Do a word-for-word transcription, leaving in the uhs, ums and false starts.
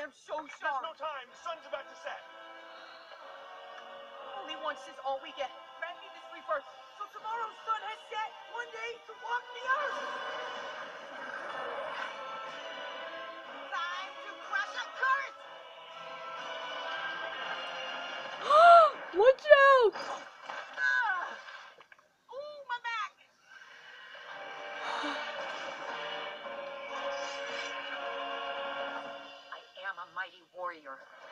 am so There's sorry. no time. The sun's about to set. Only once is all we get. Grant me this rebirth, so tomorrow's sun has set one day to walk the earth. Time to crush a curse. Watch out! Ah! Ooh, my back. I am a mighty warrior.